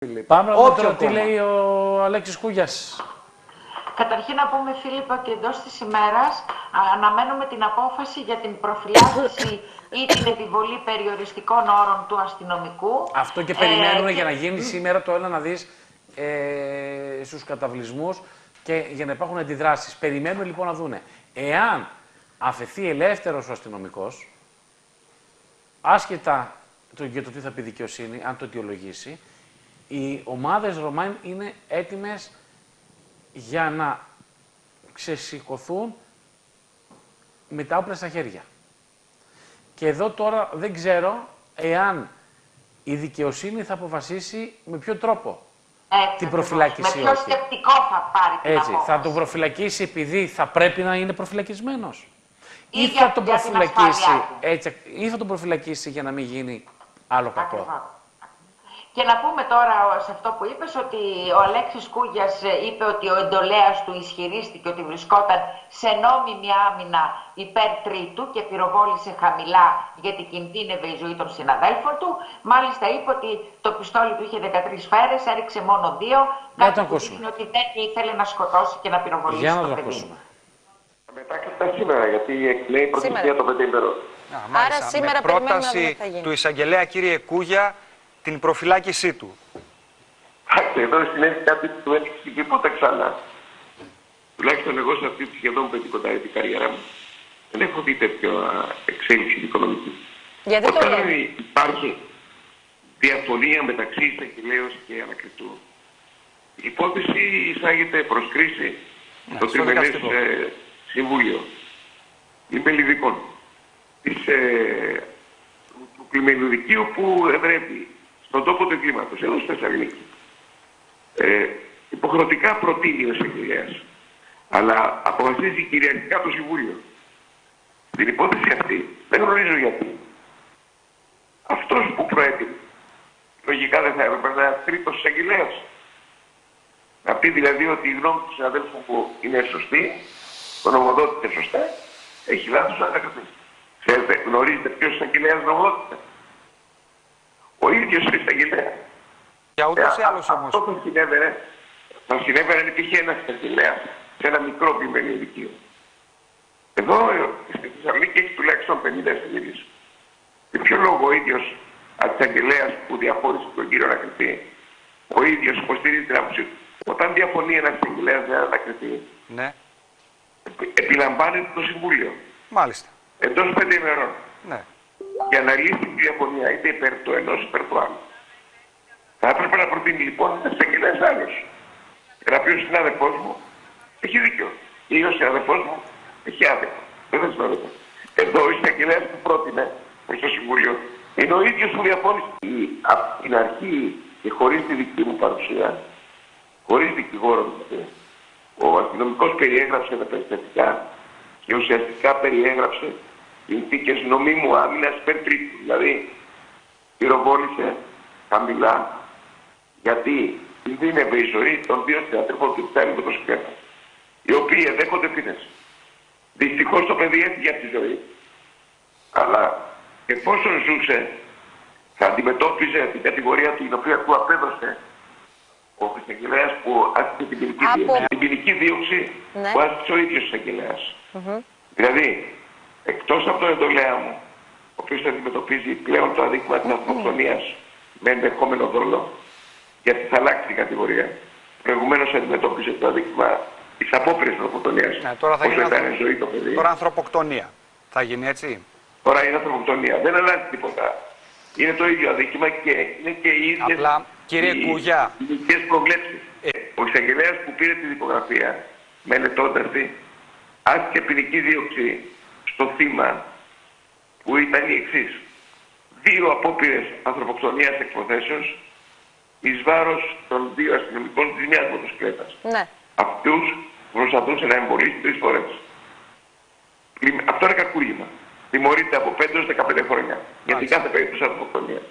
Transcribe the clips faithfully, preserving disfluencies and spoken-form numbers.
Πάμε να δούμε τώρα τι λέει ο Αλέξης Κούγιας. Καταρχήν να πούμε, Φίλιππα, ότι εντός της ημέρας αναμένουμε την απόφαση για την προφυλάκηση ή την επιβολή περιοριστικών όρων του αστυνομικού. Αυτό και περιμένουν ε, για και... να γίνει σήμερα το έλα να δεις ε, στους καταβλισμούς και για να υπάρχουν αντιδράσεις. Περιμένουν λοιπόν να δούνε εάν αφαιθεί ελεύθερος ο αστυνομικός, άσχετα το, για το τι θα πει δικαιοσύνη, αν το αιτιολογήσει, οι ομάδες Ρωμαίων είναι έτοιμες για να ξεσηκωθούν με τα όπλα στα χέρια. Και εδώ τώρα δεν ξέρω εάν η δικαιοσύνη θα αποφασίσει με ποιο τρόπο έτσι, την προφυλάκηση. Με ποιο σκεπτικό θα πάρει την έτσι, απόφαση. θα τον προφυλακίσει επειδή θα πρέπει να είναι προφυλακισμένος. Ή, ή, για, θα τον για προφυλακίσει, έτσι, ή θα τον προφυλακίσει για να μην γίνει άλλο κακό. Ακριβώς. Και να πούμε τώρα σε αυτό που είπες ότι ο Αλέξης Κούγιας είπε ότι ο εντολέας του ισχυρίστηκε ότι βρισκόταν σε νόμιμη άμυνα υπέρ τρίτου και πυροβόλησε χαμηλά γιατί κινδύνευε η ζωή των συναδέλφων του. Μάλιστα είπε ότι το πιστόλι του είχε δεκατρείς σφαίρες, έριξε μόνο δύο, κάτι που δείχνει ότι δεν ήθελε να σκοτώσει και να πυροβολήσει Για να το, το παιδί. ακούσουμε. Μετά και τα σήμερα, γιατί εκπλέει η προθεσμία το πεντήμερο. Άρα σήμερα με πρόταση του εισαγγελέα, κύριε Κούγια, την προφυλάκησή του. Εντάξει, εδώ συνέβη κάτι που του έδειξε και πότε ξανά. Τουλάχιστον εγώ σε αυτή τη σχεδόν πεντηκονταετή καριέρα μου δεν έχω δει τέτοια εξέλιξη οικονομική. Γιατί το Όταν λέτε. υπάρχει διαφωνία μεταξύ εισαγγελέως και ανακριτού, η υπόθεση εισάγεται προς κρίση ναι, στο τριμερές ε, συμβούλιο υπελιδικών της ε, του πλημμυριδικείου που ευρέπει στον τόπο του εγκλήματος, εδώ στη Θεσσαλονίκη. Ε, υποχρεωτικά προτείνει ο εισαγγελέας, αλλά αποφασίζει κυριαρχικά το Συμβούλιο. Στην υπόθεση αυτή δεν γνωρίζω γιατί. Αυτός που προέτεινε, λογικά δεν θα έπρεπε να είναι ένας τρίτος εισαγγελέας. Να πει δηλαδή ότι η γνώμη του συναδέλφου που είναι σωστή, το νομοδότησε σωστά, έχει λάθος να ανακριθεί. Ξέρετε, γνωρίζετε ποιος εισαγγελέας νομοδότησε? Ο ίδιος ο εισαγγελέας. Για ούτως ή άλλως όμως. Αυτό θα συνέβαινε, θα συνέβαινε αν υπήρχε ένας εισαγγελέας σε ένα μικρό πλημμυριωδικείο. Εδώ στη Θεσσαλονίκη έχει τουλάχιστον πενήντα εισαγγελίες. Και ποιο λόγο ο ίδιος εισαγγελέας που διαφώνησε τον κύριο ανακριθεί, ο ίδιος υποστηρίζει την άποψή του. Όταν διαφωνεί ένας εισαγγελέας με έναν ανακριθεί, ναι, επιλαμβάνεται το Συμβούλιο. μάλιστα. Εντός πέντε ημερών. Ναι. Για να λύσει τη διαφωνία είτε υπέρ του ενός υπέρ του άλλου. Θα έπρεπε να προτείνει λοιπόν ένας εισαγγελέας άλλος. Για να πει ο συνάδελφός μου έχει δίκιο. Ή ο συνάδελφός μου έχει άδικο. Δεν θα συνάδελφο. Εδώ ο εισαγγελέας που πρότεινε προς το Συμβούλιο είναι ο ίδιος που διαφώνησε. Από την αρχή και χωρίς τη δική μου παρουσία, χωρίς δικηγόρο δηλαδή, ο αστυνομικός περιέγραψε τα περιστατικά και ουσιαστικά περιέγραψε συνθήκες νομίμου άμυνας υπέρ τρίτου. Δηλαδή, πυροβόλησε χαμηλά γιατί κινδύνευε η ζωή των δύο συναδέλφων του Ιπτάλη μοτοσυκλέτα, οι οποίοι εδέχονται ευθύνες. Δυστυχώς το παιδί έφυγε από τη ζωή. Αλλά εφόσον ζούσε, θα αντιμετώπιζε την κατηγορία την οποία του απέδωσε ο εισαγγελέας που άσκησε την ποινική Από... δίωξη. Την ποινική δίωξη ναι. που άσκησε ο ίδιος εισαγγελέας. Mm-hmm. Δηλαδή, εκτός από τον εντολέα μου, ο οποίος αντιμετωπίζει πλέον το αδίκημα της αυτοκτονίας με ενδεχόμενο δόλο, γιατί θα αλλάξει την κατηγορία. Προηγουμένως αντιμετώπιζε το αδίκημα της απόπειρας της αυτοκτονίας. Ναι, τώρα θα γίνει ήταν ζωή το παιδί. Τώρα ανθρωποκτονία. Θα γίνει έτσι. Τώρα είναι ανθρωποκτονία. Δεν αλλάζει τίποτα. Είναι το ίδιο αδίκημα και είναι και οι ίδιες. Απλά, κύριε οι, Κούγια, οι ειδικές προβλέψεις. Ε, ο εισαγγελέας που πήρε τη δικογραφία, μελετώντας τη, άσκησε ποινική δίωξη στο θύμα που ήταν η εξής. Δύο απόπειρες ανθρωποκτονίας εκ προθέσεως εις βάρος των δύο αστυνομικών της μιας μοτοσυκλέτας. Ναι. Αυτούς προσπαθούσε να εμβολήσει τρεις φορές. Αυτό είναι κακούργημα. Τιμωρείται από πέντε έως δεκαπέντε χρόνια για την κάθε περίπτωση ανθρωποκτονίας.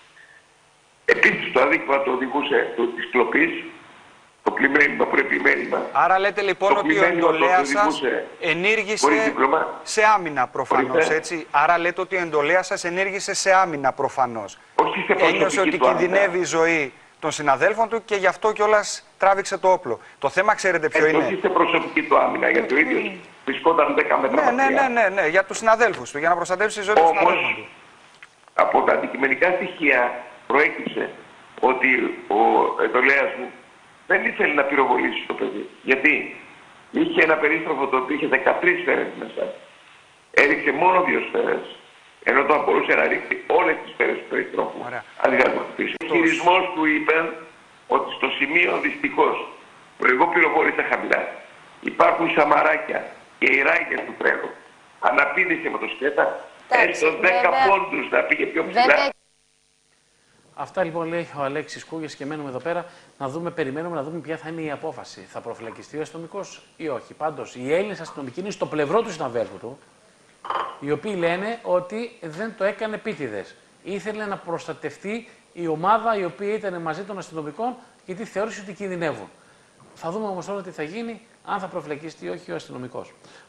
Επίσης το αδίκημα το οδηγούσε το, της κλοπής, το πλημμύριμα που είναι πλημμύριμα. Άρα λέτε λοιπόν ότι ο εντολέας σας ενήργησε σε άμυνα προφανώς, έτσι. Άρα λέτε ότι ο εντολέας σας ενήργησε σε άμυνα προφανώς. Όχι σε προσωπική. Ένιωσε ότι κινδυνεύει η ζωή των συναδέλφων του και γι' αυτό κιόλας τράβηξε το όπλο. Το θέμα ξέρετε ποιο είναι. Είστε προσωπική του άμυνα, γιατί ο ίδιος βρισκόταν δέκα μέτρα ναι, ναι, ναι, ναι, ναι, για τους συναδέλφους του, για να προστατεύσει τη ζωή των συναδέλφων του. Από τα αντικειμενικά στοιχεία προέκυψε ότι ο εντολέας μου δεν ήθελε να πυροβολήσει το παιδί. Γιατί είχε ένα περίστροφο το οποίο είχε δεκατρείς σφαίρες μέσα. Έριξε μόνο δύο σφαίρες. Ενώ το μπορούσε να ρίξει όλες τις σφαίρες του περιστρόφου. Αντί να το χτυπήσει. Ο χειρισμός του είπε ότι στο σημείο δυστυχώς που εγώ πυροβόλησα χαμηλά υπάρχουν σαμαράκια και οι ράγκες του τρένου. Αναπήδησε μοτοσυκλέτα, έστω δέκα πόντους να πήγε πιο ψηλά. Αυτά λοιπόν λέει ο Αλέξης Κούγιας και μένουμε εδώ πέρα να δούμε, περιμένουμε να δούμε ποια θα είναι η απόφαση. Θα προφυλακιστεί ο αστυνομικός ή όχι. Πάντως οι Έλληνες αστυνομικοί είναι στο πλευρό του συναδέλφου του, οι οποίοι λένε ότι δεν το έκανε επίτηδες. Ήθελε να προστατευτεί η ομάδα η οποία ήταν μαζί των αστυνομικών γιατί θεώρησε ότι κινδυνεύουν. Θα δούμε όμως τώρα τι θα γίνει, αν θα προφυλακιστεί ή όχι ο αστυνομικός.